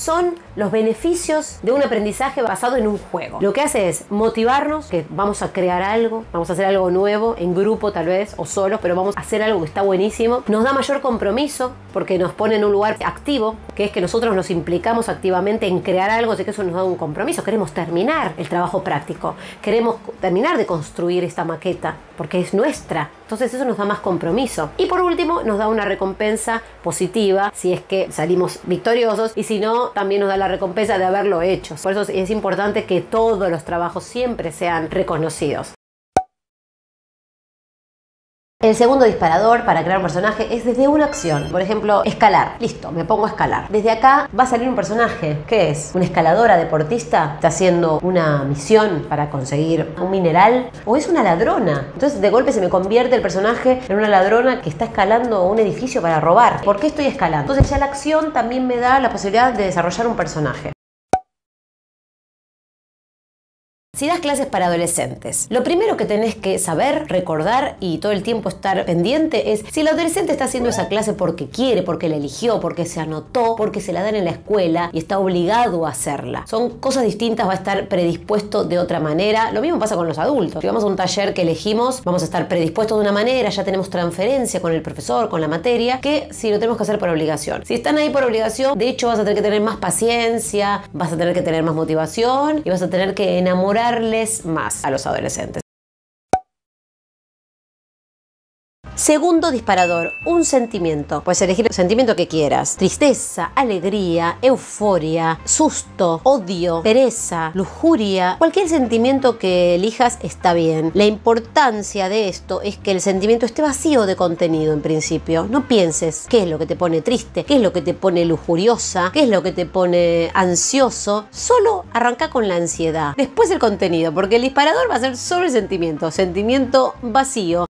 son los beneficios de un aprendizaje basado en un juego? Lo que hace es motivarnos, que vamos a crear algo, vamos a hacer algo nuevo, en grupo tal vez, o solos, pero vamos a hacer algo que está buenísimo. Nos da mayor compromiso, porque nos pone en un lugar activo, que es que nosotros nos implicamos activamente en crear algo, así que eso nos da un compromiso. Queremos terminar el trabajo práctico, queremos terminar de construir esta maqueta, porque es nuestra. Entonces eso nos da más compromiso. Y por último, nos da una recompensa positiva si es que salimos victoriosos, y si no, también nos da la recompensa de haberlo hecho. Por eso es importante que todos los trabajos siempre sean reconocidos. El segundo disparador para crear un personaje es desde una acción. Por ejemplo, escalar. Listo, me pongo a escalar. Desde acá va a salir un personaje. ¿Qué es? ¿Una escaladora deportista? ¿Está haciendo una misión para conseguir un mineral? ¿O es una ladrona? Entonces de golpe se me convierte el personaje en una ladrona que está escalando un edificio para robar. ¿Por qué estoy escalando? Entonces ya la acción también me da la posibilidad de desarrollar un personaje. Si das clases para adolescentes, lo primero que tenés que saber, recordar y todo el tiempo estar pendiente es si el adolescente está haciendo esa clase porque quiere, porque la eligió, porque se anotó, porque se la dan en la escuela y está obligado a hacerla. Son cosas distintas, va a estar predispuesto de otra manera. Lo mismo pasa con los adultos. Si vamos a un taller que elegimos, vamos a estar predispuestos de una manera, ya tenemos transferencia con el profesor, con la materia, que si lo tenemos que hacer por obligación. Si están ahí por obligación, de hecho vas a tener que tener más paciencia, vas a tener que tener más motivación y vas a tener que enamorar más a los adolescentes. Segundo disparador, un sentimiento. Puedes elegir el sentimiento que quieras. Tristeza, alegría, euforia, susto, odio, pereza, lujuria. Cualquier sentimiento que elijas está bien. La importancia de esto es que el sentimiento esté vacío de contenido en principio. No pienses qué es lo que te pone triste, qué es lo que te pone lujuriosa, qué es lo que te pone ansioso. Solo arranca con la ansiedad. Después el contenido, porque el disparador va a ser solo el sentimiento vacío.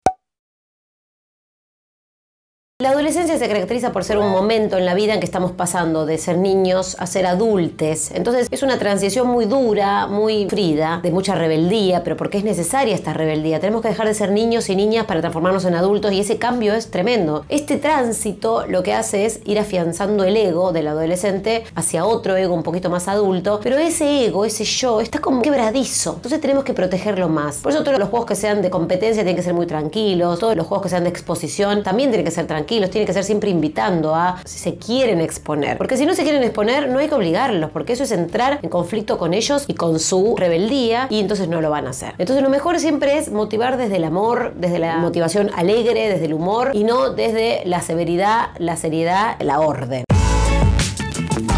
La adolescencia se caracteriza por ser un momento en la vida en que estamos pasando de ser niños a ser adultos. Entonces es una transición muy dura, muy frida, de mucha rebeldía, pero porque es necesaria esta rebeldía. Tenemos que dejar de ser niños y niñas para transformarnos en adultos, y ese cambio es tremendo. Este tránsito lo que hace es ir afianzando el ego del adolescente hacia otro ego un poquito más adulto, pero ese ego, ese yo, está como quebradizo. Entonces tenemos que protegerlo más. Por eso todos los juegos que sean de competencia tienen que ser muy tranquilos, todos los juegos que sean de exposición también tienen que ser tranquilos. Tiene que ser siempre invitando a si se quieren exponer, porque si no se quieren exponer no hay que obligarlos, porque eso es entrar en conflicto con ellos y con su rebeldía, y entonces no lo van a hacer. Entonces lo mejor siempre es motivar desde el amor, desde la motivación alegre, desde el humor, y no desde la severidad, la seriedad, la orden.